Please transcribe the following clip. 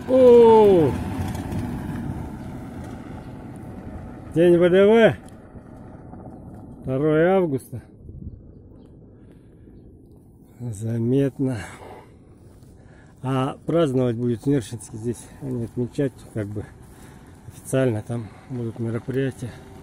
О! День ВДВ. 2 августа. Заметно. А праздновать будет в Нерчинске здесь. Они отмечать как бы официально. Там будут мероприятия.